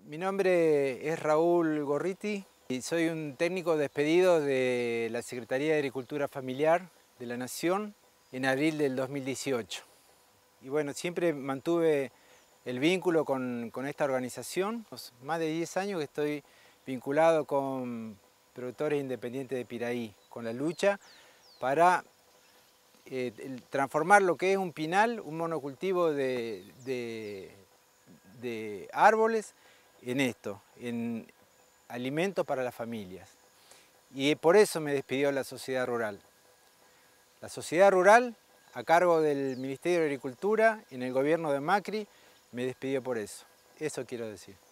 Mi nombre es Raúl Gorriti y soy un técnico despedido de la Secretaría de Agricultura Familiar de la Nación en abril del 2018. Y bueno, siempre mantuve el vínculo con esta organización. Más de 10 años que estoy vinculado con productores independientes de Piraí, con la lucha para transformar lo que es un pinal, un monocultivo de árboles, en esto, en alimentos para las familias. Y por eso me despidió la sociedad rural. La sociedad rural, a cargo del Ministerio de Agricultura, en el gobierno de Macri, me despidió por eso. Eso quiero decir.